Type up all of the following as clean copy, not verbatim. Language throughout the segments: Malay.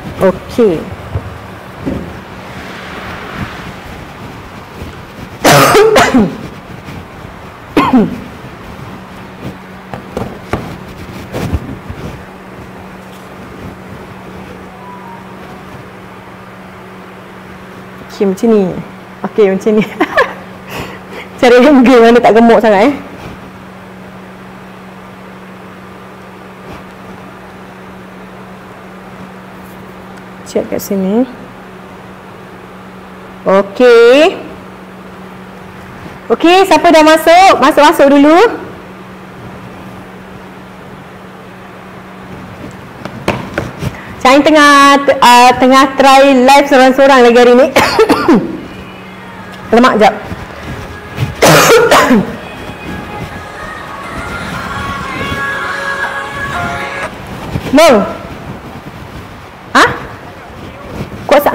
Okey. Okey, macam ni. Okey, macam ni. Cara game mana tak gemuk sangat Check kat sini. Okey. Okey, siapa dah masuk? Masuk dulu. Saya tengah try live seorang-seorang lagi hari ni. Lemak jap. Bang. Ha? Kuat tak?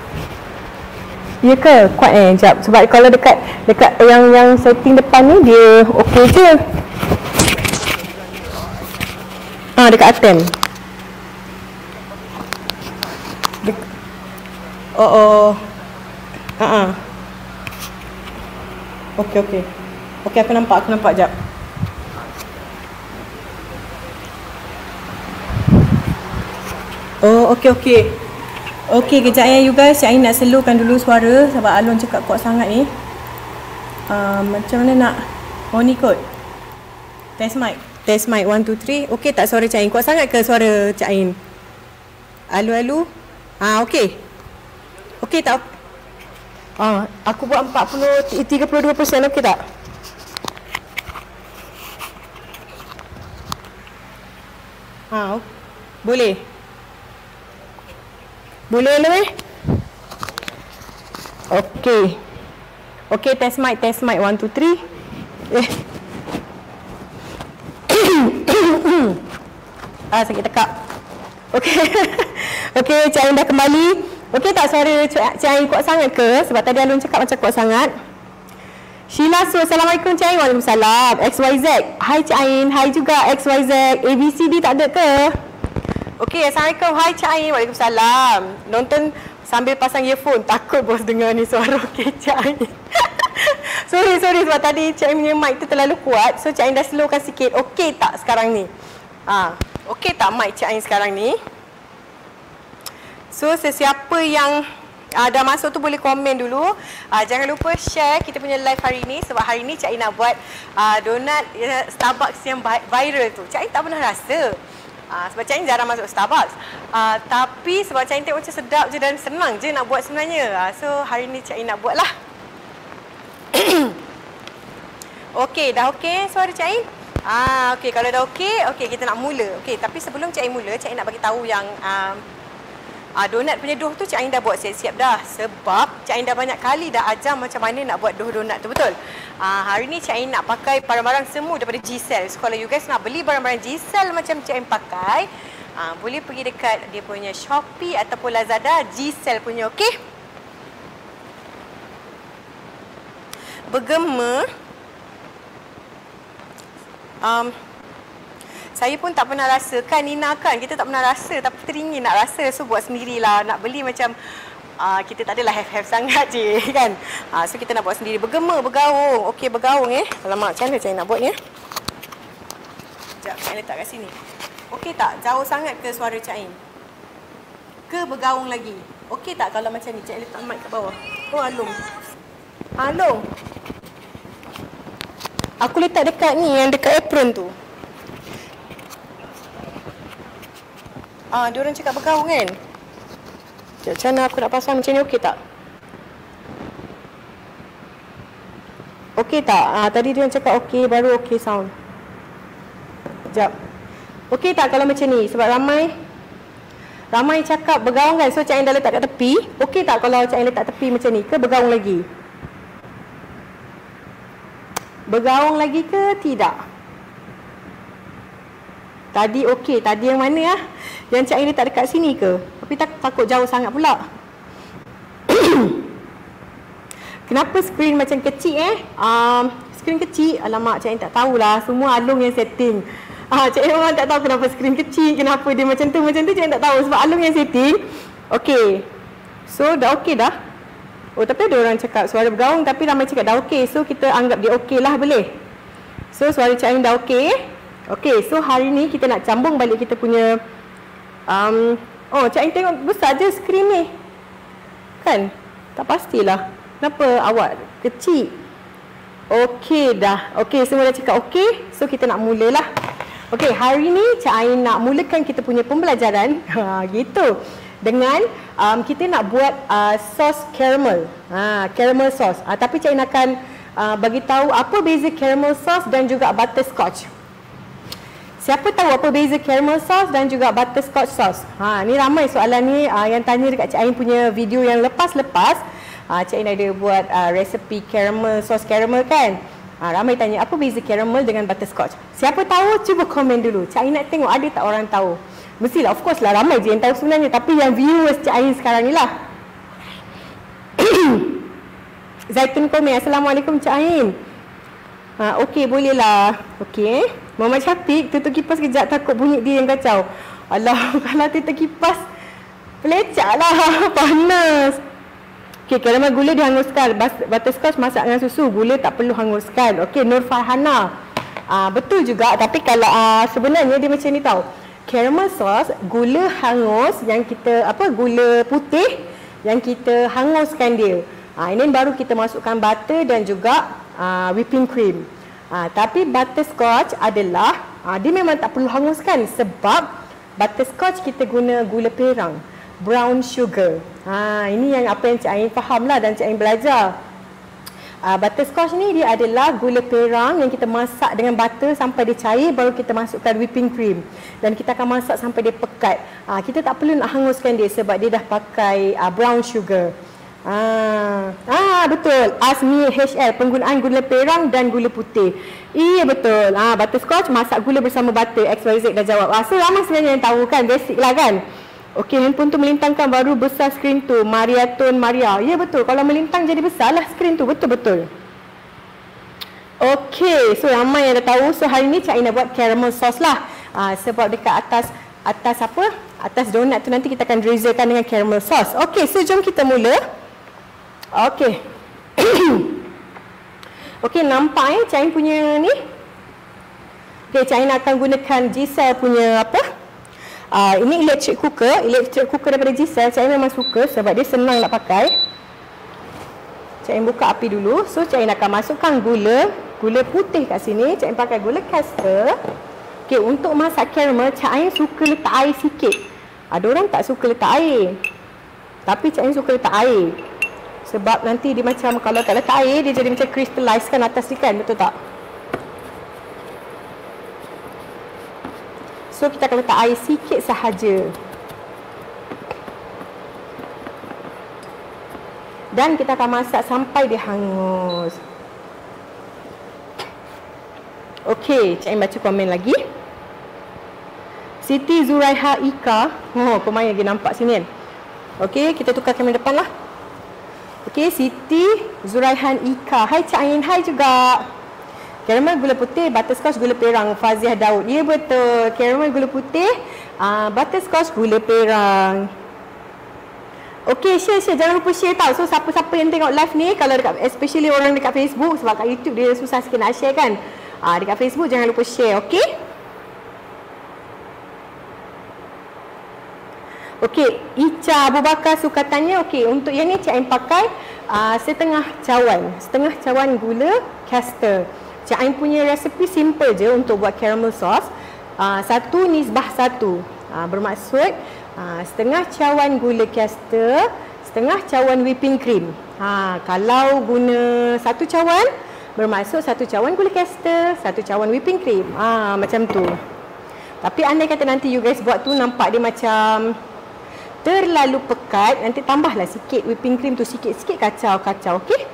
Ya ke? Kuat jap. Sebab kalau dekat yang setting depan ni dia okey je. Dekat atem. Okey. Okey, aku nampak jap. Oh, okey. Okey, kejap ya you guys. Saya nak slowkan dulu suara sebab Alon cakap kuat sangat ni. Macam mana nak? Oh ni kot. Test mic 1 2 3. Okey tak suara Cak Ain? Kuat sangat ke suara Cak Ain? Alu. Okey. Okey tak? Aku buat 32%, okey tak? Boleh. Boleh lah Okey. Okey, test mic 1 2 3. Sakit tekak. Okey. Okey, Cak Ain dah kembali. Okey tak suara Cak Ain kuat sangat ke? Sebab tadi Alun cakap macam kuat sangat. Sheila Su, Assalamualaikum Cak Ain. Waalaikumsalam. XYZ. Hai Cak Ain. Hai juga XYZ. ABCD tak ada ke? Okey, Assalamualaikum. Hai Cak Ain. Waalaikumsalam. Nonton sambil pasang earphone. Takut bos dengar ni suara okey Cak Ain. Sorry sebab tadi Cak Ain punya mic tu terlalu kuat. So Cak Ain dah slowkan sikit. Okey tak sekarang ni? Okey tak mic Cak Ain sekarang ni? So sesiapa yang dah masuk tu boleh komen dulu. Jangan lupa share kita punya live hari ni. Sebab hari ni Cak Ain nak buat donat Starbucks yang viral tu. Cak Ain tak pernah rasa. Sebab Cak Ain jarang masuk Starbucks. Tapi sebab Cak Ain tengok macam sedap je dan senang je nak buat sebenarnya. So hari ni Cak Ain nak buat lah. Okey, dah okey suara Cak Ain? Okey, kalau dah okey kita nak mula. Okey, tapi sebelum Cak Ain mula, Cak Ain nak bagi tahu yang donat punya dough tu Cak Ain dah buat siap-siap dah. Sebab Cak Ain dah banyak kali dah ajar macam mana nak buat dough donat tu, betul? Hari ni Cak Ain nak pakai barang-barang semua daripada G-Cell. So kalau you guys nak beli barang-barang G-Cell macam Cak Ain pakai, boleh pergi dekat dia punya Shopee ataupun Lazada, G-Cell punya, okey? Bergema. Saya pun tak pernah rasa kan, Nina kan, kita tak pernah rasa tapi teringin nak rasa. So buat sendirilah, nak beli macam kita tak adalah have sangat je kan. So kita nak buat sendiri. Bergema, bergaung. Okey, bergaung Alamak, macam mana Cak Ain nak buatnya? Sekejap, Cak Ain letak kat sini. Okey tak? Jauh sangat ke suara Cak Ain? Ke bergaung lagi? Okey tak kalau macam ni? Cak Ain letak mic kat bawah. Oh, Alung. Alung. Aku letak dekat ni, yang dekat apron tu. Diorang cakap bergaung kan? Macam mana aku nak pasang macam ni, okey tak? Okey tak? Tadi dia cakap okey, baru okey sound. Sekejap. Okey tak kalau macam ni? Sebab ramai cakap bergaung kan? So Cak Ain dah letak kat tepi. Okey tak kalau Cak Ain letak tepi macam ni? Ke bergaung lagi? Bergaung lagi ke tidak? Tadi okey, tadi yang mana Yang Cak Ain letak dekat sini ke? Tapi takut jauh sangat pula. Kenapa skrin macam kecil Skrin kecil? Alamak, Cak Ain tak tahulah. Semua Alung yang setting. Cik Ain memang tak tahu kenapa skrin kecil, kenapa dia macam tu Cik Ain tak tahu sebab Alung yang setting. Okey. So dah okey dah. Oh tapi ada orang cakap suara bergaung tapi ramai cakap dah okey. So kita anggap dia okey lah, boleh? So suara Cik Ain dah okey. Okey, so hari ni kita nak sambung balik kita punya oh Cik Ain tengok besar je skrin ni. Kan? Tak pastilah. Kenapa awak kecil? Okey dah. Okey, semua dah cakap okey. So kita nak mulalah. Okey, hari ni Cik Ain nak mulakan kita punya pembelajaran gitu. Dengan kita nak buat sos caramel. Caramel sauce. Tapi Cik Ain akan bagi tahu apa beza caramel sauce dan juga butterscotch. Siapa tahu apa beza caramel sauce dan juga butterscotch sauce? Ni ramai soalan ni yang tanya dekat Cik Ain punya video yang lepas-lepas. Cik Ain ada buat resepi caramel sauce caramel kan? Ramai tanya apa beza caramel dengan butterscotch. Siapa tahu cuba komen dulu. Cik Ain nak tengok ada tak orang tahu. Mestilah, of course lah, ramai je yang tahu sebenarnya. Tapi yang viewers Cik Ain sekarang ni lah. Zaitun komen, Assalamualaikum Cik Ain. Okey, boleh lah. Okey. Muhammad Syafiq, tutup kipas kejap, takut bunyi dia yang kacau. Alah, kalau tutup kipas pelecak lah, panas. Okey, caramel gula dihanguskan. Butterscotch masak dengan susu, gula tak perlu hanguskan. Okey, Nur Farhana. Betul juga, tapi kalau sebenarnya dia macam ni tau. Caramel sauce, gula hangus yang kita gula putih yang kita hanguskan dia. Ini baru kita masukkan butter dan juga whipping cream. Tapi butterscotch adalah dia memang tak perlu hanguskan sebab butterscotch kita guna gula perang, brown sugar. Ini yang apa yang Cik Ain faham lah dan Cik Ain belajar. Butterscotch ni dia adalah gula perang yang kita masak dengan butter sampai dia cair, baru kita masukkan whipping cream dan kita akan masak sampai dia pekat. Kita tak perlu nak hanguskan dia sebab dia dah pakai brown sugar. Betul. Asmi HL, penggunaan gula perang dan gula putih. Iya betul. Butterscotch masak gula bersama butter. XYZ dah jawab. So ramai sebenarnya yang tahu kan, basic lah kan. Okey, handphone tu melintangkan baru besar skrin tu. Mariatun Maria. Ya betul, kalau melintang jadi besar lah skrin tu. Betul-betul. Okey, so ramai yang dah tahu. So hari ni Cik Ain nak buat caramel sauce lah. Sebab dekat atas apa? Atas donut tu nanti kita akan drizzlekan dengan caramel sauce. Okey, so jom kita mula. Okey. Okey, nampak Cik Ain punya ni. Okey, Cik Ain akan gunakan G-Cell punya apa? Ini electric cooker daripada G-Cell. Cik Ain memang suka sebab dia senang nak pakai. Cik Ain buka api dulu. So Cik Ain akan masukkan gula putih kat sini. Cik Ain pakai gula caster. Okey, untuk masak caramel Cik Ain suka letak air sikit. Ada orang tak suka letak air. Tapi Cik Ain suka letak air. Sebab nanti dia macam kalau tak letak air dia jadi macam crystallize kan atas ni kan, betul tak? So kita akan letak air sikit sahaja. Dan kita akan masak sampai dia hangus. Okey, Cik Ain baca komen lagi. Siti Zuraiha Ika. Pemain lagi nampak sini kan. Okey, kita tukar kamera depan lah. Okey, Siti Zuraihan Ika. Hai Cik Ain, hai juga. Caramel gula putih, butterscotch gula perang. Faziah Daud. Ya betul. Caramel gula putih, butterscotch gula perang. Okey, share. Jangan lupa share tau. So siapa-siapa yang tengok live ni, kalau dekat, especially orang dekat Facebook, sebab kat YouTube dia susah sikit nak share kan. Dekat Facebook jangan lupa share, okey? Okey, Ica Abu Bakar suka tanya. Okey, untuk yang ni Cik Ain pakai setengah cawan gula caster. Cik Ain punya resepi simple je untuk buat caramel sauce. 1:1. Bermaksud setengah cawan gula caster, setengah cawan whipping cream. Kalau guna 1 cawan, bermaksud 1 cawan gula caster, 1 cawan whipping cream. Macam tu. Tapi andai kata nanti you guys buat tu nampak dia macam terlalu pekat, nanti tambahlah sikit whipping cream tu, sikit-sikit kacau, okey?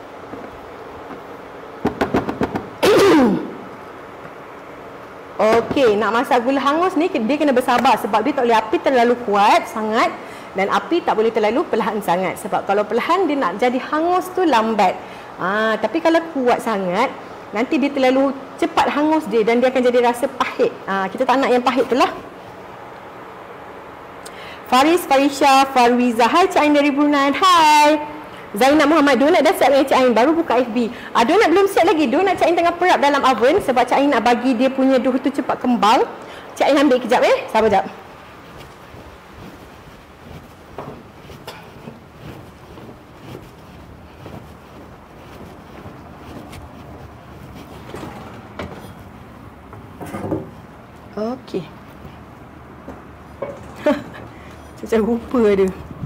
Okey, nak masak gula hangus ni dia kena bersabar sebab dia tak boleh api terlalu kuat sangat dan api tak boleh terlalu perlahan sangat sebab kalau perlahan dia nak jadi hangus tu lambat. Tapi kalau kuat sangat nanti dia terlalu cepat hangus dia dan dia akan jadi rasa pahit. Kita tak nak yang pahit tu lah. Faris, Farisha, Farwiza. Hai Cik Ain dari Brunei. Hai. Zainab Muhammad, donat dah siap dengan Cik Ain, baru buka FB. Donat belum siap lagi. Donat Cik Ain tengah perap dalam oven sebab Cik Ain nak bagi dia punya dough tu cepat kembang. Cik Ain ambil kejap sabar jap. Okey. Macam rupa dia.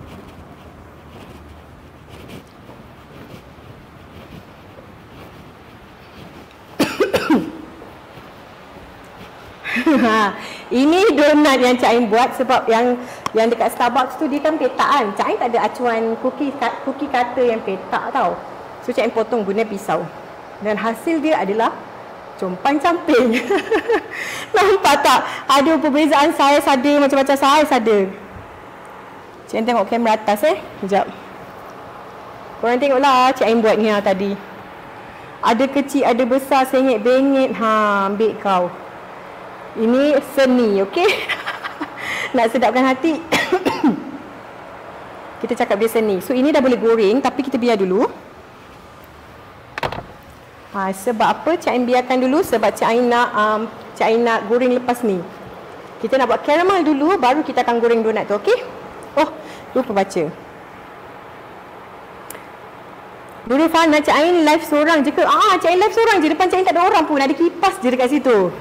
Ini donat yang Cik Ain buat sebab yang dekat Starbucks tu dia kan petak kan. Cik Ain tak ada acuan cookie cutter yang petak tau. So Cik Ain potong guna pisau. Dan hasil dia adalah compang camping. Nampak tak? Ada perbezaan saiz ada, macam-macam saiz ada. Cik Ain tengok kamera atas Sekejap. Korang tengoklah Cik Ain buat ni tadi. Ada kecil, ada besar, sengit-bengit. Ambil kau. Ini seni, okey? Nak sedapkan hati. Kita cakap dia seni. So ini dah boleh goreng tapi kita biar dulu. Sebab apa Cik Ain biarkan dulu? Sebab Cik Ain nak goreng lepas ni. Kita nak buat caramel dulu, baru kita akan goreng donat tu, okey? Oh, lupa baca. Nurul Fana, Cik Ain live seorang je ke? Cik Ain live seorang je. Depan Cik Ain tak ada orang pun. Ada kipas je dekat situ.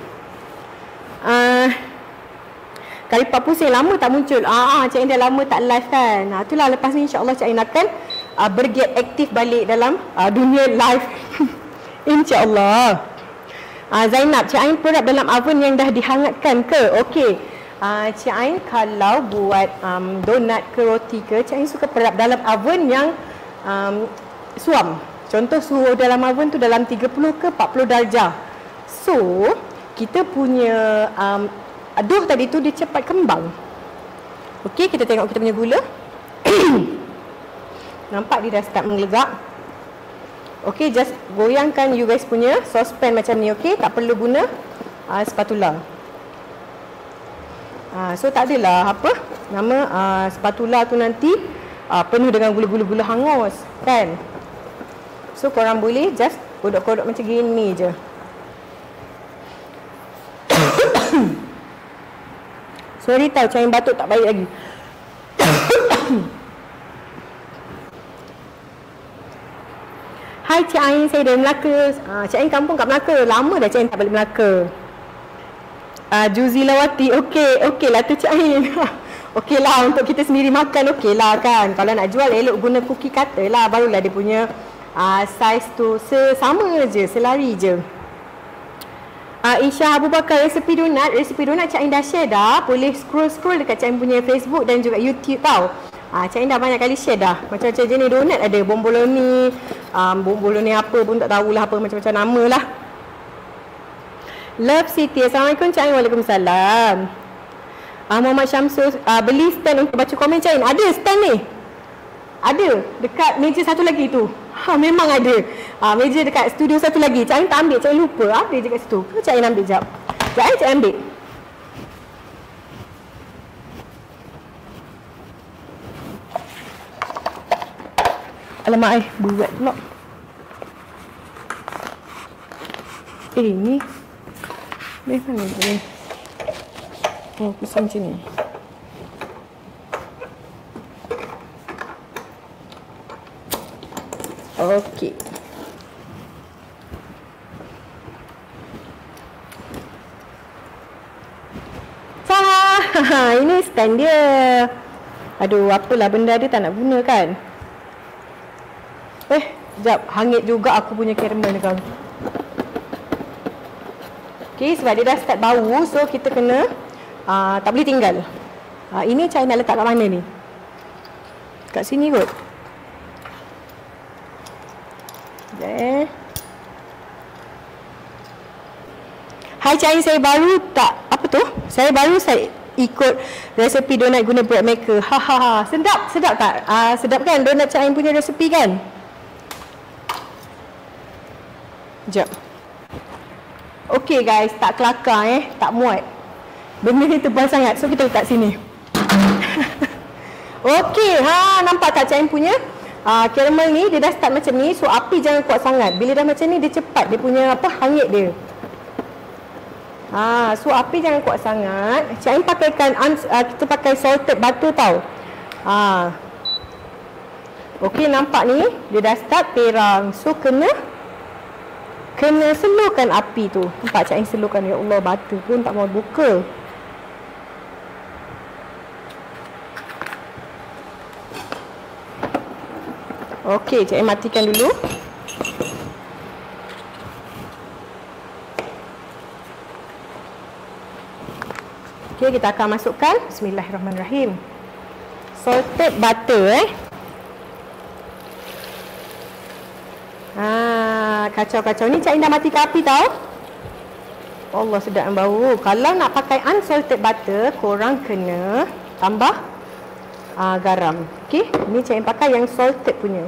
Kali Pak Pusing lama tak muncul. Cik Ain dah lama tak live kan. Itulah lepas ni insya-Allah Cik Ain akan bergiat aktif balik dalam dunia live. InsyaAllah. Zainab, Cik Ain perap dalam oven yang dah dihangatkan ke? Okey. Cik Ain kalau buat donat ke roti ke, Cik Ain suka perap dalam oven yang suam. Contoh suhu dalam oven tu dalam 30 ke 40 darjah. So, kita punya dough tadi tu dia cepat kembang. Okey, kita tengok kita punya gula. Nampak dia dah start menggelegak. Okey, just goyangkan you guys punya saucepan macam ni, okey? Tak perlu guna spatula. So tak adalah apa nama spatula tu nanti penuh dengan gula-gula hangus, kan? So korang boleh just kodok-kodok macam gini je. Sorry tau, Cik Ain batuk tak baik lagi. Hai Cik Ain, saya dari Melaka. Cik Ain kampung kat Melaka. Lama dah Cik Ain tak balik Melaka. Juzilawati, okey lah tu Cik Ain. Okey lah untuk kita sendiri makan, okey lah kan. Kalau nak jual elok guna cookie cutter lah, barulah dia punya saiz tu sama je, selari je. Isha Abu Bakar, resepi donat Cik Ain dah share dah. Boleh scroll dekat Cik Ain punya Facebook dan juga YouTube tau. Cik Ain dah banyak kali share dah. Macam-macam jenis donat ada. Bomboloni apa pun tak tahulah apa, macam-macam nama lah. Love Siti, Assalamualaikum Cik Ain. Waalaikumsalam. Muhammad Syamsul, beli stand untuk baca komen Cik Ain. Ada stand ni? Ada dekat meja satu lagi tu. Memang ada. Meja dekat studio satu lagi. Cik Ain tak ambil, Cik Ain lupa. Ada je kat situ. Cik Ain ambil jap. Cik Ain ambil. Alamak buat pula. Ni mana ni? Oh, pisang macam ni. Okey. Ini stand dia. Aduh, apalah benda dia tak nak guna kan. Sekejap, hangit juga aku punya caramel ni kau. Okey, sebab dia dah start bau, so kita kena tak boleh tinggal. Ini Cik Ain nak letak kat mana ni? Kat sini kot. Hai Cik Ain, saya baru saya ikut resepi donat guna bread maker. Sedap tak? Sedap kan donat Cik Ain punya resepi kan? Sekejap. Okey guys, tak kelakar tak muat. Benda ni tebal sangat, so kita letak sini. Okey, nampak tak Cik Ain punya? Caramel ni dia dah start macam ni, so api jangan kuat sangat. Bila dah macam ni dia cepat, dia punya hangit dia. So api jangan kuat sangat. Cik Ain pakaikan kita pakai salted butter tau. Okey, nampak ni dia dah start terang. So kena slowkan api tu. Nampak Cik Ain slowkan. Ya Allah, butter pun tak mau buka. Okey, Cik Ain matikan dulu. Okey, kita akan masukkan bismillahirrahmanirrahim. Salted butter kacau-kacau ni Cik Ain dah matikan api tau. Allah, sedap bau. Kalau nak pakai unsalted butter, korang kena tambah garam. Okey, ni Cik Ain pakai yang salted punya.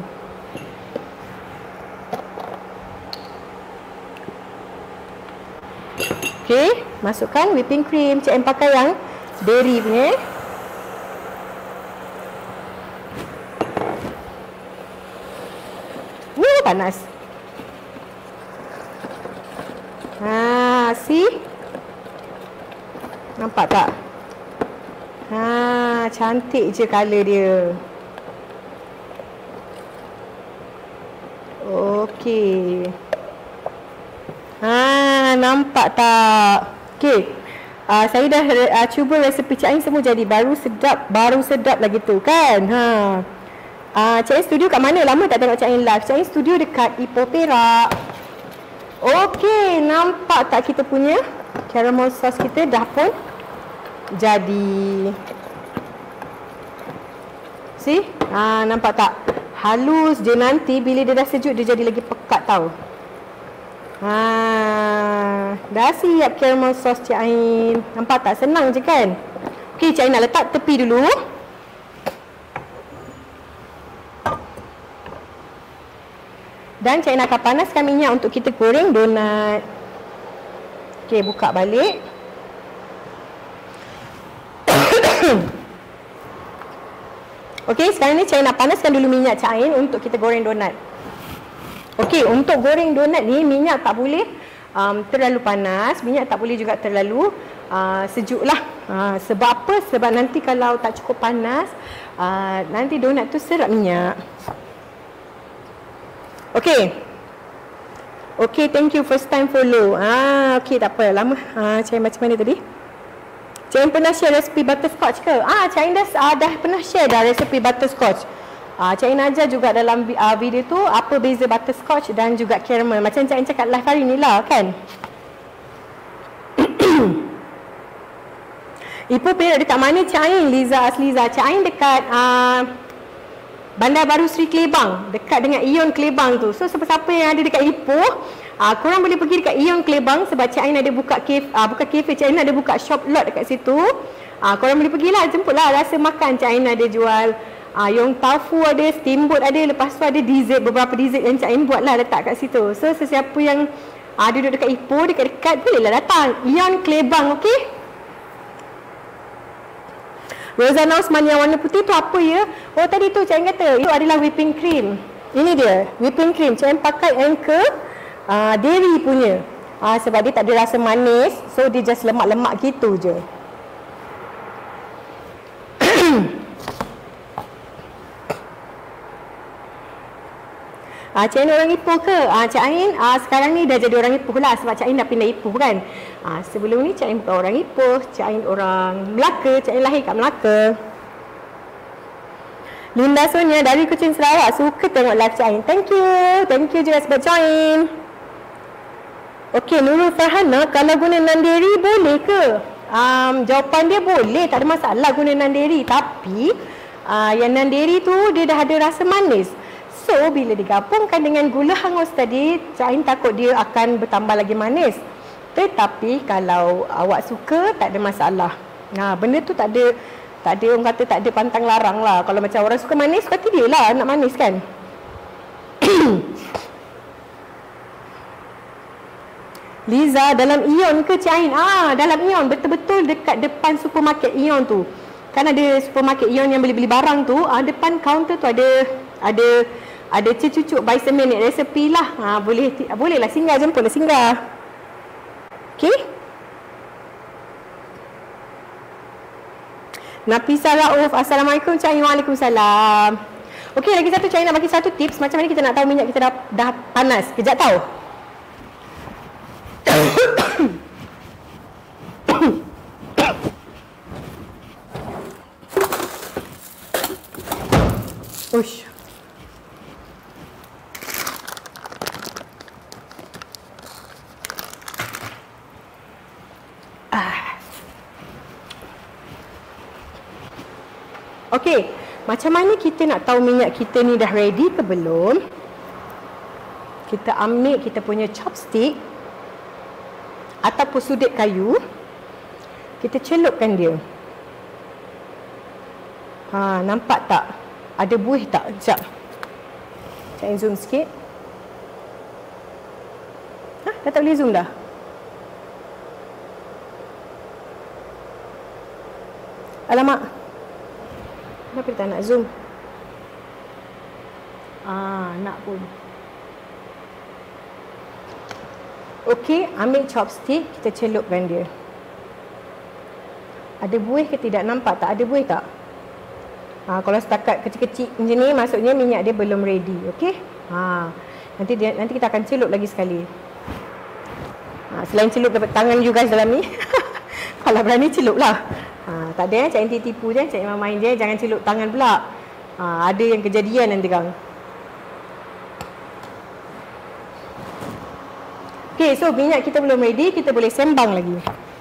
Okey, masukkan whipping cream. Cik Ain pakai yang dairy punya. Panas. See? Nampak tak? Cantik je colour dia. Okey. Nampak tak? Okey. Saya dah cuba resepi Cik Ain, semua jadi baru sedap lagi tu kan. Cik Ain studio kat mana? Lama tak tengok Cik Ain live. Cik Ain studio dekat Ipoh Perak. Okey, nampak tak kita punya caramel sauce kita dah pun jadi. See? Nampak tak? Halus je, nanti bila dia dah sejuk dia jadi lagi pekat tau. Dah siap caramel sauce Cik Ain. Nampak tak? Senang je kan? Okey, Cik Ain nak letak tepi dulu. Dan Cik Ain akan panaskan minyak untuk kita goreng donat. Okey, buka balik. Okey, sekarang ni Cik Ain nak panaskan dulu minyak Cik Ain untuk kita goreng donat. Okey, untuk goreng donat ni minyak tak boleh terlalu panas, minyak tak boleh juga terlalu sejuk lah. Sebab apa? Sebab nanti kalau tak cukup panas, nanti donat tu serap minyak. Okey. Okey, thank you first time follow. Okey, tak apa. Lama. Cik Ain macam mana tadi? Cik Ain pernah share resepi butterscotch ke? Cik Ain dah pernah share dah resepi butterscotch. Cik Ain ajar juga dalam video tu apa beza butterscotch dan juga caramel. Macam Cik Ain cakap live hari ni lah kan. Ipoh Perak dekat mana Cik Ain? Liza Asliza. Cik Ain dekat Bandar Baru Seri Kelebang, dekat dengan Ion Kelebang tu. So siapa-siapa yang ada dekat Ipoh, korang boleh pergi dekat Ion Kelebang sebab Cik Ain ada buka kafe, Cik Ain ada buka shop lot dekat situ. Korang boleh pergilah, jemputlah rasa makan. Cik Ain ada jual Yong Tofu, ada steamboat ada, lepas tu ada dessert, beberapa dessert yang Cik Ain buat lah letak kat situ. So sesiapa yang duduk dekat Ipoh, dekat-dekat, bolehlah datang Ion Kelebang. Okey. Rozana Osman yang warna putih tu apa ya? Oh, tadi tu Cik Ain kata itu adalah whipping cream. Ini dia, whipping cream. Cik Ain pakai Anchor dairy punya. Sebab dia tak ada rasa manis, so dia just lemak-lemak gitu je. Cik Ain orang Ipoh ke? Cik Ain sekarang ni dah jadi orang Ipoh lah sebab Cik Ain dah pindah Ipoh kan. Sebelum ni Cik Ain bukan orang Ipoh, Cik Ain orang Melaka. Cik Ain lahir kat Melaka. Linda Sonia dari Kuching Sarawak, suka tengok live Cik Ain. Thank you juga sebab join. Okey, Nurul Farhana, kalau guna nanderi boleh ke? Jawapan dia boleh, tak ada masalah guna nanderi. Tapi yang nanderi tu dia dah ada rasa manis. So, bila digabungkan dengan gula hangus tadi, Cik Ain takut dia akan bertambah lagi manis. Tetapi kalau awak suka, tak ada masalah. Benda tu tak ada orang kata tak ada pantang larang lah. Kalau macam orang suka manis, berarti dia lah nak manis kan. Liza, dalam Ion ke Cik Ain? Dalam Ion, betul-betul dekat depan supermarket Ion tu. Kan ada supermarket Ion yang beli-beli barang tu, depan kaunter tu ada cucuk by seminit resepi lah. Bolehlah singgah, jemputlah singgah. Okey. Nafisa Rauf, Assalamualaikum Cik Ain. Waalaikumsalam. Okey, lagi satu Cik Ain nak bagi satu tips macam mana kita nak tahu minyak kita dah panas. Kejap tahu. Ush. Okey, macam mana kita nak tahu minyak kita ni dah ready ke belum? Kita ambil kita punya chopstick ataupun sudet kayu, kita celupkan dia. Nampak tak? Ada buih tak? Sekejap. Saya zoom sikit. Dah tak boleh zoom dah? Alamak. Kenapa dia tak nak zoom? Nak pun. Okey, ambil chopstick, kita celupkan dia. Ada buih ke tidak? Nampak tak? Ada buih tak? Kalau setakat kecil-kecil macam ni, maksudnya minyak dia belum ready. Okey? Nanti kita akan celup lagi sekali. Selain celup dapat tangan you guys dalam ni. Kalau berani celup lah. Tak ada Cik Ain tipu je, Cik Ain main je, jangan celup tangan pula. Ada yang kejadian nanti kang. Okay, so minyak kita belum ready, kita boleh sembang lagi.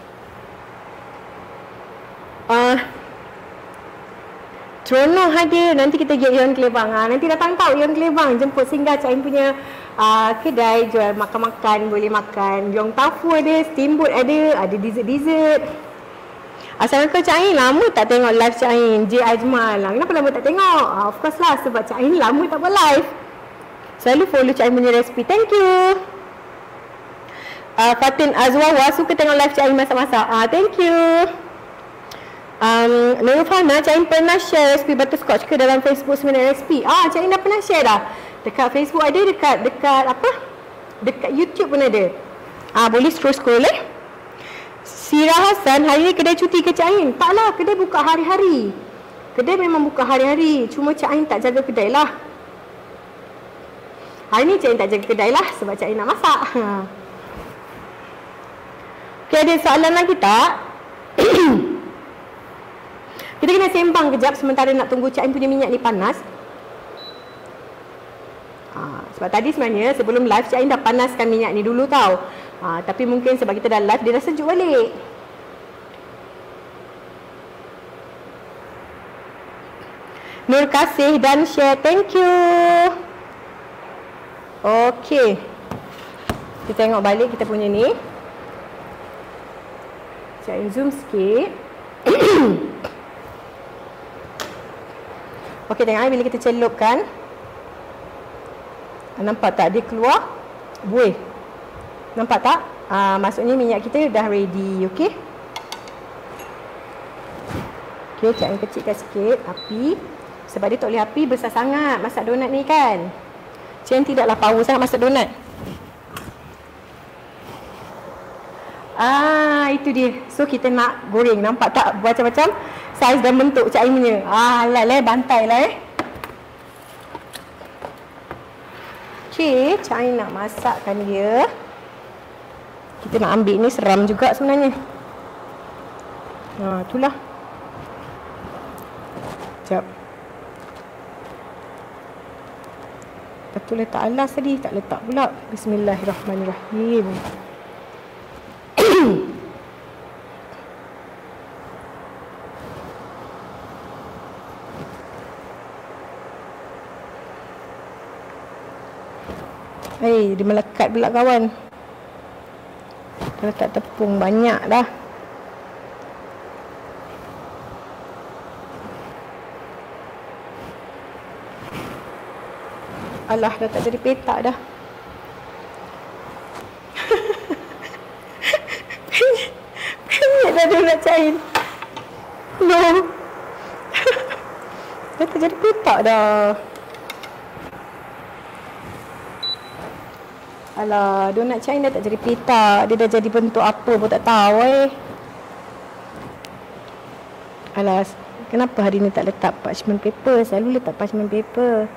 Terendah hadir, nanti kita pergi Ion Kelebang. Nanti datang tahu Ion Kelebang, jemput singgah Cik Ain punya kedai jual makan-makan, boleh makan. Yong tafu ada, steamboat ada dessert-dessert. Assalamualaikum Cik Ain, lama tak tengok live Cik Ain. J. Ajmal, kenapa lama tak tengok? Of course lah, sebab Cik Ain lama tak buat live. Selalu follow Cik Ain punya resipi, thank you. Fatin Azwawa, suka tengok live Cik Ain masak-masak. Thank you. Nurul Fana, Cik Ain pernah share resipi butterscotch ke dalam Facebook Seminit Resipi? Cik Ain dah pernah share dah. Dekat Facebook ada, dekat apa? Dekat YouTube pun ada. Boleh scroll Sira Hassan, hari ni kedai cuti ke Cik Ain? Taklah, kedai buka hari-hari. Kedai memang buka hari-hari. Cuma Cik Ain tak jaga kedai lah. Hari ni Cik Ain tak jaga kedai lah sebab Cik Ain nak masak. Okay, ada soalan lagi tak? Kita kena sembang kejap sementara nak tunggu Cik Ain punya minyak ni panas. Sebab tadi sebenarnya sebelum live Cik Ain dah panaskan minyak ni dulu tau. Tapi mungkin sebab kita dah live dia dah sejuk balik. Nur kasih dan share, thank you. Okey, kita tengok balik kita punya ni. Cik Ain zoom sikit. Okey, tengok bila kita celupkan, nampak tak dia keluar buih? Nampak tak? Maksudnya minyak kita dah ready. Okey. Okey, Cik Ain kecilkan sikit api. Sebab dia tak boleh api besar sangat masak donat ni kan. Cik Ain tidaklah power sangat masak donat. Itu dia. So kita nak goreng. Nampak tak macam-macam saiz dan bentuk Cik Ain punya. Bantai lah Okey, Cik Ain nak masakkan dia. Kita nak ambil ni seram juga sebenarnya. Itulah. Sekejap. Betul letak alas tadi, tak letak pula. Bismillahirrahmanirrahim. Dia melekat pula kawan. Dah letak tepung banyak dah. Alah, dah tak jadi petak dah. Dia tak jadi petak dah. Alah, donat cain dah tak jadi petak. Dia dah jadi bentuk apa pun tak tahu Alah, kenapa hari ni tak letak parchment paper? Selalu letak parchment paper.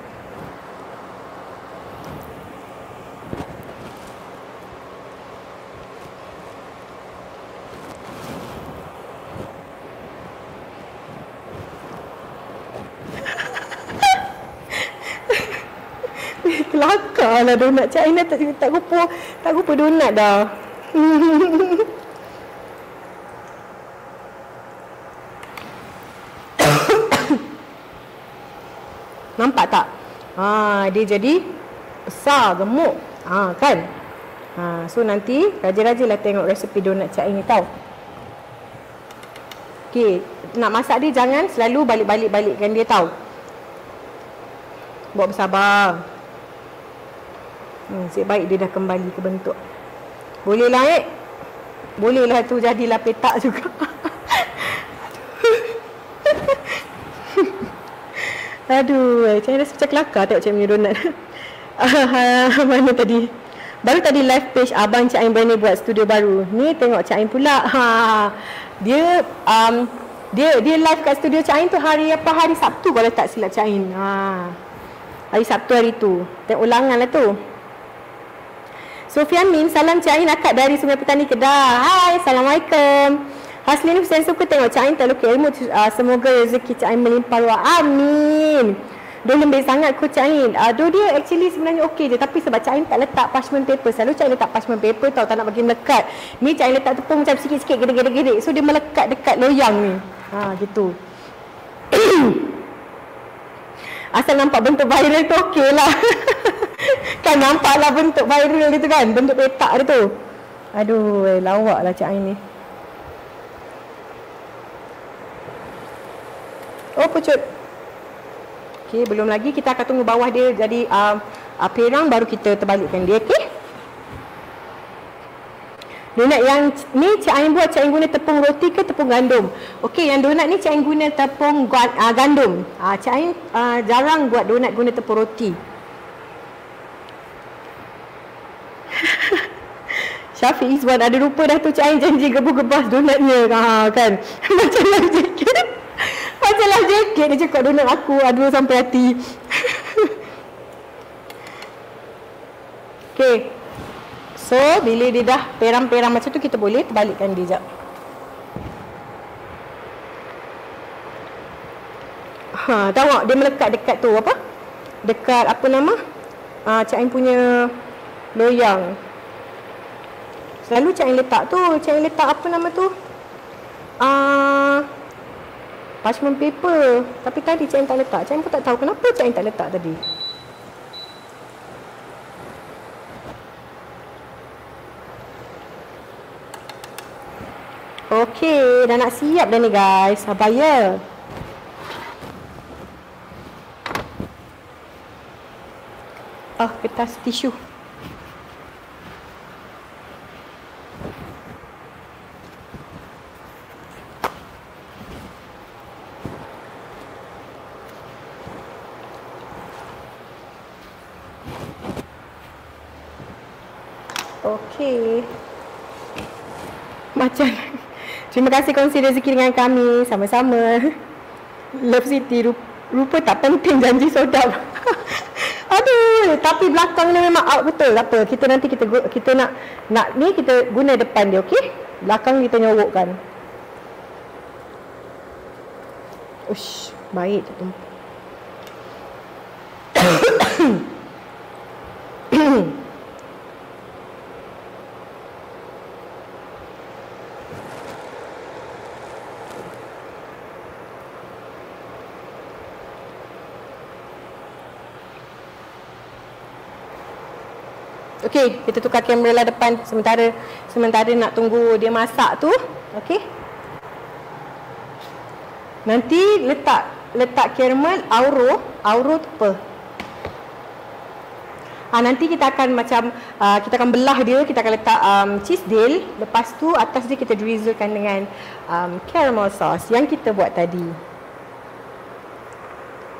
Kelakar lah donat China tak rupa donat dah. Nampak tak? Dia jadi besar, gemuk. Kan? So nanti rajin-rajinlah tengok resepi donat Cik Ain ni tau. Okey, nak masak dia jangan selalu balik-balikkan dia tau. Buat bersabar. Nasib baik dia dah kembali ke bentuk. Boleh lah Boleh lah tu jadilah petak juga. Aduh, saya rasa macam kelakar tengok Cik punya donat. Mana tadi? Baru tadi live page Abang Cik Ain Berani buat studio baru. Ni tengok Cik Ain pula. Dia live kat studio Cik Ain tu hari apa? Hari Sabtu kalau tak silap Cik Ain. Hari Sabtu hari tu. Tengok ulangan lah tu. Sofian Min, salam Cik Ain akak dari Sungai Petani Kedah. Hai, Assalamualaikum. Haslin Hussein suka tengok Cik Ain terluka ilmu. Semoga rezeki Cik Ain melimpah ruah. Amin. Dia lembik sangat kot Cik Ain. Dia actually sebenarnya okey je. Tapi sebab Cik Ain tak letak parchment paper. Selalu Cik Ain letak parchment paper tau, tak nak bagi melekat. Ni Cik Ain letak tepung macam sikit-sikit gedek-gedek. So dia melekat dekat loyang ni. Gitu. Asal nampak bentuk viral tu okey lah. Kan nampaklah bentuk viral dia tu kan. Bentuk petak dia tu. Aduh, lawak lah Cik Ain ni. Oh, pucut. Okey, belum lagi. Kita akan tunggu bawah dia jadi perang, baru kita terbalikkan dia. Okey. Donat yang ni Cik Ain buat, Cik Ain guna tepung roti ke tepung gandum? Okey, yang donat ni Cik Ain guna tepung gandum. Cik Ain jarang buat donat guna tepung roti. Syafiq Izwan, ada rupa dah tu Cik Ain janji gebus-gebas donatnya. Kan? Macam lah jaket. Macam lah jaket dia cakap donat aku ada sampai hati. Okey. So, bila dia dah perang-perang macam tu, kita boleh terbalikkan dia sekejap. Tengok dia melekat dekat tu apa? Dekat apa nama? Cik Ain punya loyang. Selalu Cik Ain letak tu. Cik Ain letak apa nama tu? Parchment paper. Tapi tadi Cik Ain tak letak. Cik Ain pun tak tahu kenapa Cik Ain tak letak tadi. Okey, dah nak siap dah ni guys. Sabar ya. Kertas tisu. Okey. Macam terima kasih kongsi rezeki dengan kami. Sama-sama. Love City rupa tak penting janji sodap. Aduh, tapi belakang ni memang out betul. Apa? Kita nanti kita nak ni kita guna depan dia, okey? Belakang kita nyorokkan. Ush, baik tu. Okey, kita tukar kamera lah depan sementara nak tunggu dia masak tu. Okey. Nanti letak caramel auro tu apa? Nanti kita akan kita akan belah dia, kita akan letak cheese dill, lepas tu atas dia kita drizzlekan dengan caramel sauce yang kita buat tadi.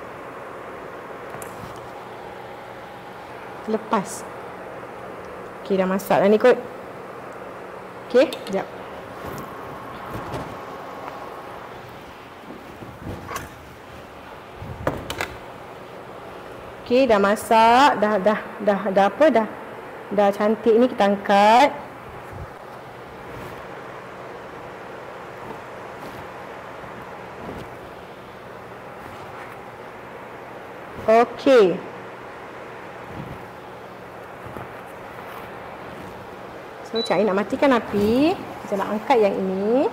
terlepas. Okey, dah masak dah ni kot. Okey, sekejap. Okey, dah masak, dah cantik ni, kita angkat. Okey. So, Cik Ai nak matikan api. Kita nak angkat yang ini.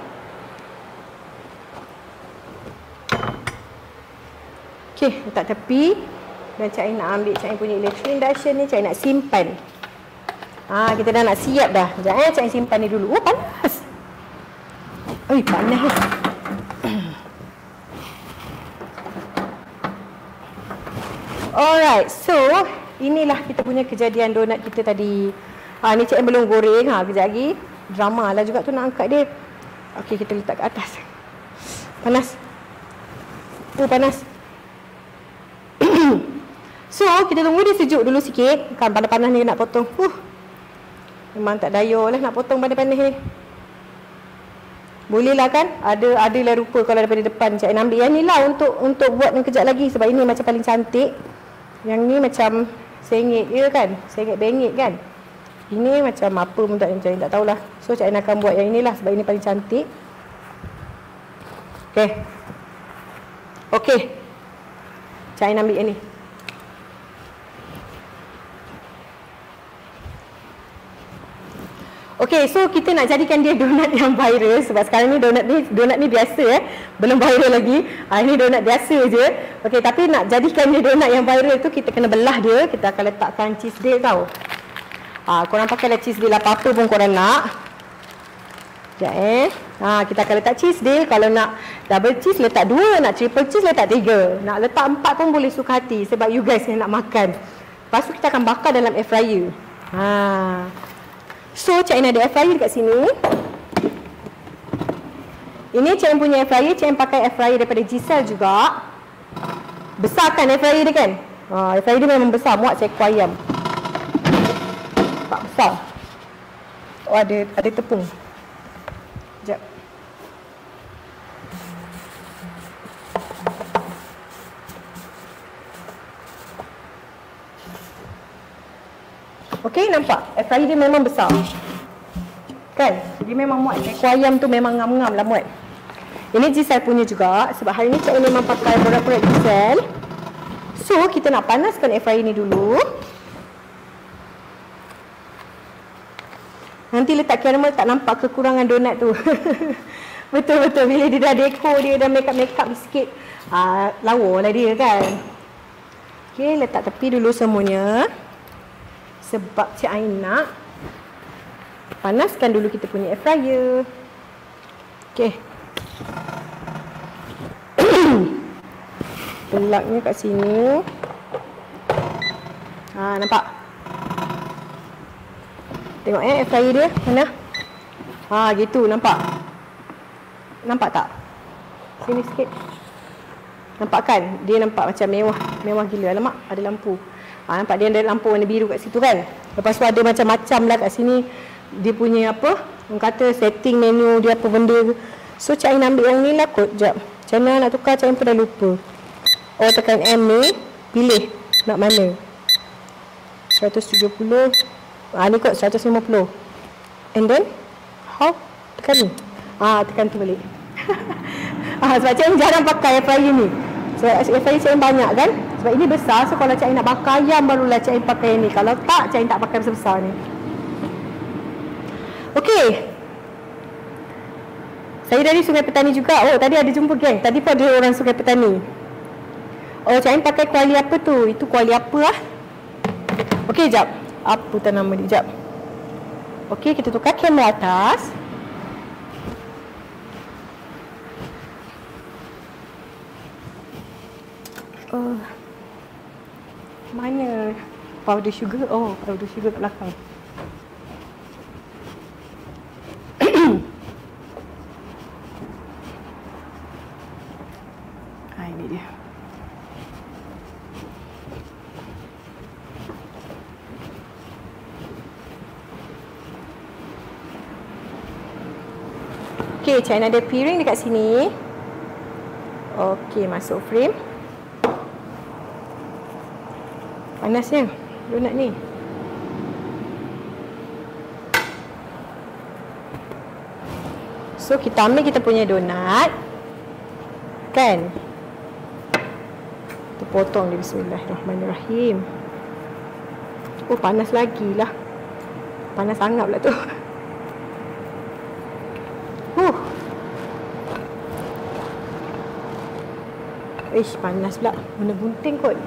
Okey, letak tepi. Dan Cik Ai nak ambil Cik Ai punya electric induction ni, Cik Ai nak simpan. Kita dah nak siap dah. Sekejap Cik Ai simpan ni dulu. Oh, panas. Oi, panas. Alright, so inilah kita punya kejadian donat kita tadi. Ni Cik Ai belum goreng. Kejap lagi. Drama lah juga tu nak angkat dia. Okey, kita letak ke atas. Panas. Panas. So, kita tunggu dia sejuk dulu sikit. Kan panas-panas ni nak potong. Memang tak daya lah nak potong panas-panas ni. Boleh lah kan? Ada lah rupa kalau daripada depan Cik Ai nak ambil yang ni lah untuk buat yang kejap lagi. Sebab ini macam paling cantik. Yang ni macam sengit je kan? Sengit bengit kan? Ini macam apa pun Cik Ai tak tahulah. So Cik Ai akan buat yang inilah sebab ini paling cantik. Okey. Cik Ai nak ambil yang ni. Okey, so kita nak jadikan dia donat yang viral. Sebab sekarang ni donat ni biasa belum viral lagi. Ini donat biasa je. Okey, tapi nak jadikan dia donat yang viral tu, kita kena belah dia. Kita akan letakkan cheese dale tau. Korang pakailah cheese dale apa-apa pun korang nak. Sekejap kita akan letak cheese dale. Kalau nak double cheese letak 2, nak triple cheese letak 3, nak letak 4 pun boleh suka hati. Sebab you guys yang nak makan. Lepas tu kita akan bakar dalam air fryer. So, Cik Ai ada air fryer dekat sini. Ini Cik Ai punya air fryer. Cik Ai pakai air fryer daripada Giselle juga. Besar kan air fryer dia kan? Air fryer dia memang besar, muat seekor ayam. Tak besar. Oh, ada tepung. Sekejap. Okey, nampak? Air fryer dia memang besar. Kan? Dia memang muat. Seekor ayam tu memang ngam-ngam lah muat. Ini Giselle punya juga. Sebab hari ni Cik Ai memang pakai produk-produk Giselle. So, kita nak panaskan air fryer ni dulu. Nanti letak caramel tak nampak kekurangan donat tu. Betul-betul. Bila dia dah dekor, dia dah make-up sikit. Lawa lah dia kan. Okey, letak tepi dulu semuanya. Sebab Cik Ai nak panaskan dulu kita punya air fryer. Okey. Pelaknya kat sini. Nampak? Tengok air fryer dia. Mana? Gitu. Nampak? Nampak tak? Sini sikit. Nampak kan? Dia nampak macam mewah. Mewah gila. Alamak, ada lampu. Nampak dia ada lampu warna biru kat situ kan. Lepas tu ada macam-macam lah kat sini. Dia punya apa, orang kata setting menu dia apa benda. So Cik Ai nak ambil yang ni lah kot. Sekejap, macam mana nak tukar, Cik Ai pun dah lupa. Tekan M ni, pilih nak mana. 170. Ni kot 150. And then how? Tekan ni. Tekan tu balik. Sebab Cik Ai jarang pakai air fryer ni. So air fryer Cik Ai banyak kan. Sebab ini besar, so kalau Cik Ai nak bakar ayam barulah Cik Ai pakai ni. Kalau tak, Cik Ai tak pakai besar-besar ni. Okey. Saya dari Sungai Petani juga. Tadi ada jumpa geng. Tadi pun ada orang Sungai Petani. Cik Ai pakai kuali apa tu? Itu kuali apa lah? Okey, jap. Apa tu nama dia? Jap. Okey, kita tukar kamera atas. Mana powder sugar? Powder sugar kat belakang. Ini dia. Okey, Cik Ain ada piring dekat sini. Okey, masuk frame. Panasnya donat ni. So, kita ambil kita punya donat. Kan? Kita potong dia. Bismillahirrahmanirrahim. Oh, panas lagi lah. Panas sangat pula tu. Ish, panas pula. Guna gunting kot.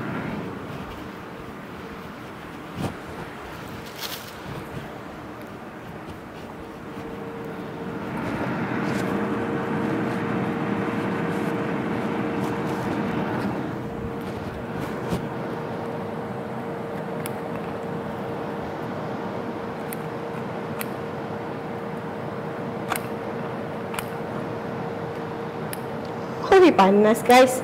Panas guys.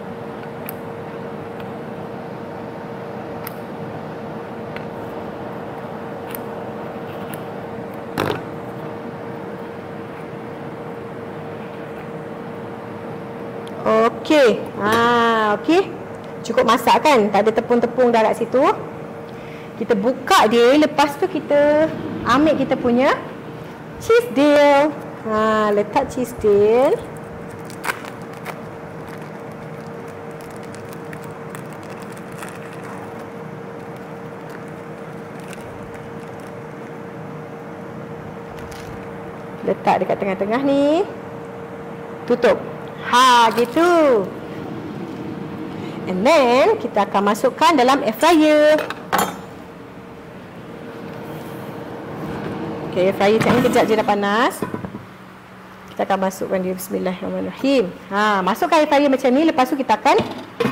Okey. Okey. Cukup masak kan? Tak ada tepung-tepung dah kat situ. Kita buka dia, lepas tu kita ambil kita punya cheese deal. Letak cheese deal. Letak dekat tengah-tengah ni. Tutup. Gitu. And then kita akan masukkan dalam air fryer. Okay, air fryer ni kejap je dah panas. Kita akan masukkan dia. Bismillahirrahmanirrahim. Masukkan air fryer macam ni. Lepas tu kita akan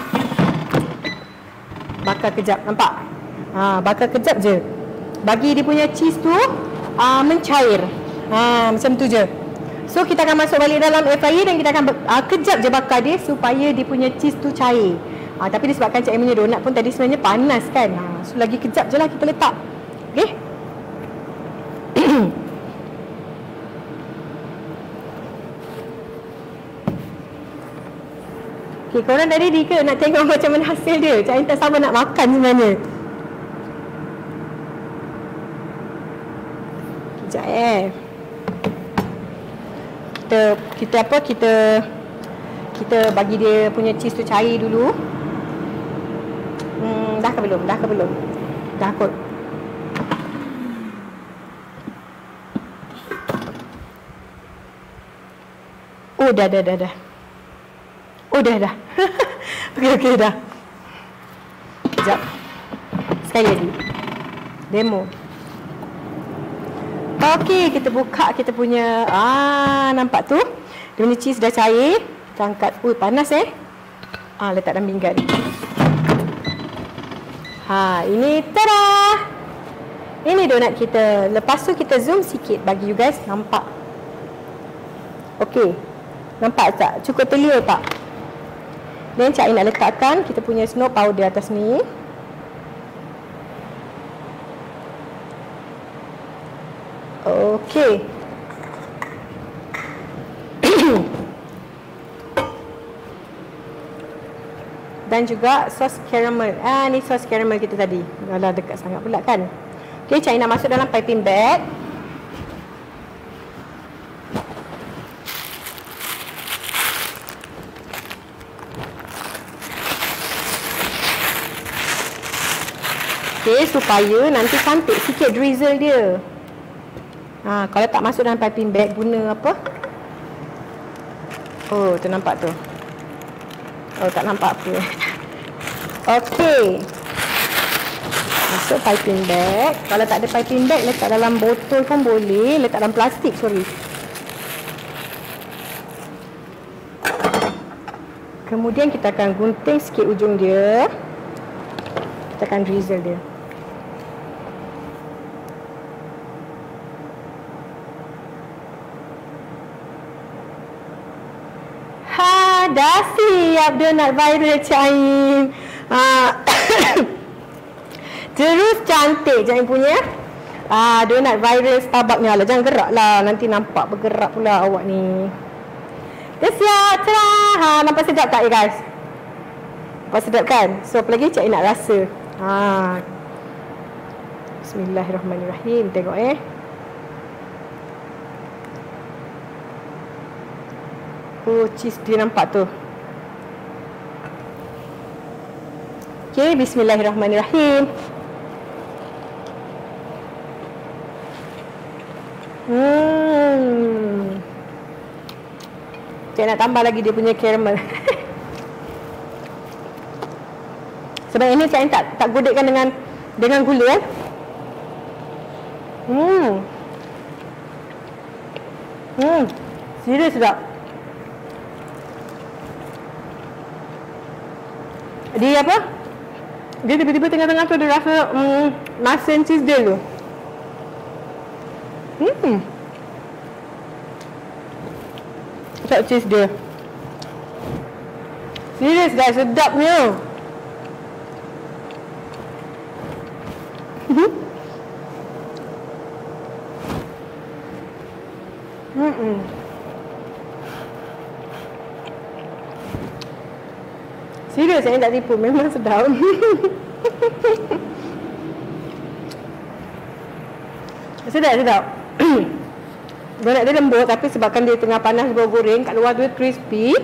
bakar kejap. Nampak? Bakar kejap je. Bagi dia punya cheese tu mencair. Macam tu je. So kita akan masuk balik dalam air fryer dan kita akan kejap je bakar dia supaya dia punya cheese tu cair. Tapi disebabkan Cik Ain punya donat pun tadi sebenarnya panas kan. So lagi kejap je lah kita letak. Okay. Okay, korang dah ready ke nak tengok macam mana hasil dia? Cik Ain tak sabar nak makan sebenarnya. Kejap kita bagi dia punya cheese tu cair dulu. Dah ke belum? Dah kot. Oh dah. Oh dah. Okey dah. Sekejap. Sekali lagi. Demo. Okey, kita buka kita punya nampak tu. Dia punya cheese dah cair. Kita angkat. Panas letak dalam pinggan. Ini tada. Ini donat kita. Lepas tu kita zoom sikit bagi you guys nampak. Okey. Nampak tak? Cukup clear tak? Dan Cik Ain nak letakkan kita punya snow powder atas ni. Okey. Dan juga sos caramel. Ni sos caramel kita tadi. Dah dekat sangat pula kan. Okey, Cik Ain nak masuk dalam piping bag. Okey, supaya nanti cantik sikit drizzle dia. Kalau tak masuk dalam piping bag, guna apa? Oh, tu nampak tu. Oh, tak nampak apa. Okey. Masuk piping bag. Kalau tak ada piping bag, letak dalam botol pun boleh. Letak dalam plastik, sorry. Kemudian kita akan gunting sikit ujung dia. Kita akan drizzle dia. Dah siap donat viral Cik Ain. Terus cantik Cik Ain punya Donat viral Starbucks ni. Alah, jangan gerak lah. Nanti nampak bergerak pula awak ni. Dah siap. Tada. Nampak sedap tak guys? Nampak sedap kan? So apa lagi Cik nak rasa. Bismillahirrahmanirrahim. Tengok cheese dia nampak tu. Okay, bismillahirrahmanirrahim. Cik nak tambah lagi dia punya caramel. Sebab ini saya tak godekkan dengan gula serius sedap. Dia apa? Dia tiba-tiba tengah-tengah tu ada rasa masin cheese dia tu. Tak cheese dia. Serius guys, sedapnya. Serius saya tak tipu, memang sedap. Sedap. Donat dia lembut tapi sebabkan dia tengah panas goreng, kat luar dia crispy,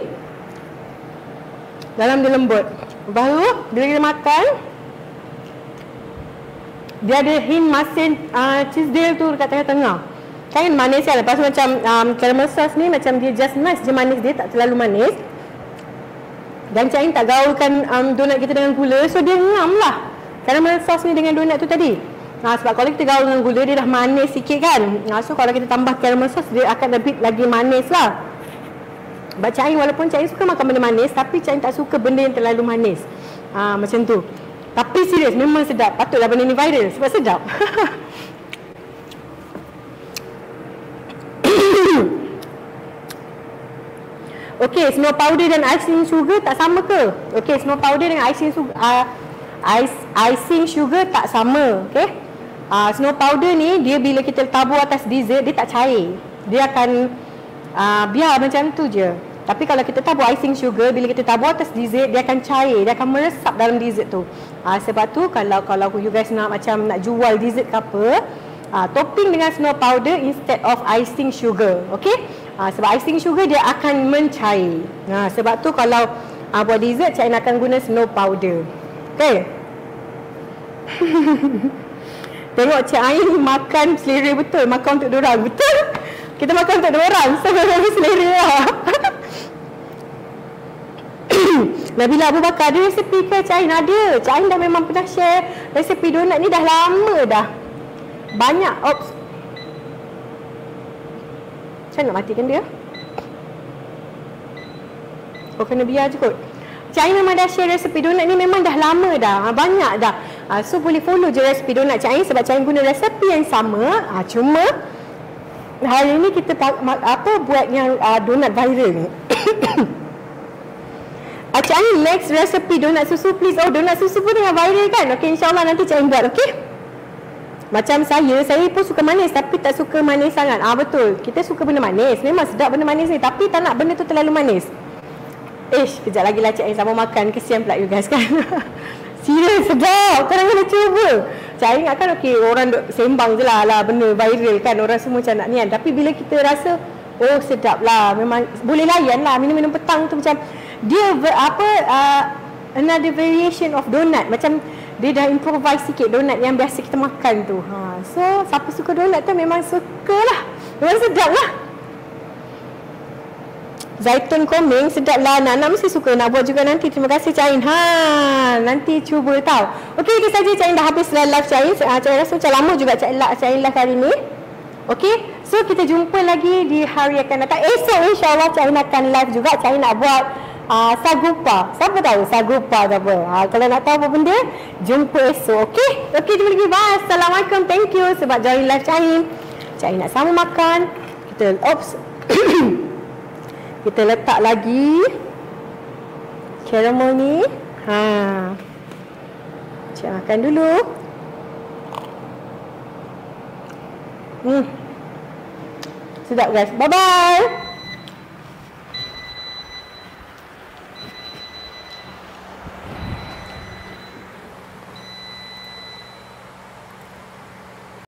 dalam dia lembut. Baru bila kita makan, dia ada hint masin cheese dia tu dekat tengah-tengah. Kan manis kan. Lepas tu macam caramel sauce ni macam dia just nice je manis dia, tak terlalu manis. Dan Cik Ain tak gaulkan donat kita dengan gula, so dia ngam lah caramel sauce ni dengan donat tu tadi. Sebab kalau kita gaul dengan gula, dia dah manis sikit kan. So kalau kita tambah caramel sauce, dia akan lebih lagi manis lah. Sebab Cik Ain, walaupun Cik Ain suka makan benda manis, tapi Cik Ain tak suka benda yang terlalu manis. Macam tu. Tapi serius, memang sedap. Patutlah benda ni viral sebab sedap. Okey, snow powder dan icing sugar tak sama ke? Okey, snow powder dengan icing sugar tak sama. Okey. Snow powder ni dia bila kita tabur atas dessert dia tak cair. Dia akan biar macam tu je. Tapi kalau kita tabur icing sugar, bila kita tabur atas dessert dia akan cair, dia akan meresap dalam dessert tu. Sebab tu kalau you guys nak jual dessert ke apa, topping dengan snow powder instead of icing sugar. Okey. Sebab icing sugar dia akan mencair. Sebab tu kalau buat dessert Cik Ain akan guna snow powder. Okey. Tengok Cik Ain makan selera betul, makan untuk diorang. Betul? Kita makan untuk diorang, so memang selera lah. Nabila Abu Bakar, ada resepi ke Cik Ain? Ada. Cik Ain dah memang pernah share resepi donat ni dah lama dah. Banyak. Saya nak matikan dia. Kena biar je kot. Cik Ain memang dah share resepi donat ni memang dah lama dah. Banyak dah. So boleh follow je resepi donat Cik Ain sebab Cik Ain guna resepi yang sama. Cuma hari ni kita buat yang donat viral ni. Cik Ain next resepi donat susu please. Donat susu pun tengah viral kan? Okey, insyaAllah nanti Cik Ain buat. Okey. Macam saya pun suka manis tapi tak suka manis sangat. Betul. Kita suka benda manis. Memang sedap benda manis ni tapi tak nak benda tu terlalu manis. Kejap lagi lah Cik Ain sama makan. Kesian pula you guys kan. Serius sedap. Korang kena cuba. Cik Ain ingatkan orang sembang je lah benda viral kan. Orang semua macam nak nian. Tapi bila kita rasa sedap lah. Memang boleh layan lah. Minum-minum petang tu macam dia another variation of donat. Macam dia dah improvise sikit donat yang biasa kita makan tu. So siapa suka donat tu memang suka lah. Memang sedap lah. Zaitun komeng sedap lah. Anak-anak mesti suka nak buat juga nanti. Terima kasih Cik Ain. Nanti cuba tau. Okey, itu saja Cik Ain dah habis live Cik Ain. Cik Ain rasa macam lama juga Cik Ain live hari ni. Okey, so kita jumpa lagi di hari akan datang. Esok insyaAllah Cik Ain akan live juga. Cik Ain nak buat sagupa. Siapa tahu sagupa ke apa? Kalau nak tahu apa benda, jumpa esok. Okey, jumpa lagi. Bye. Assalamualaikum. Thank you sebab join live Cik Ain. Cik Ain nak sama makan. Kita letak lagi caramel ni. Cik makan dulu. Sedap guys. Bye bye.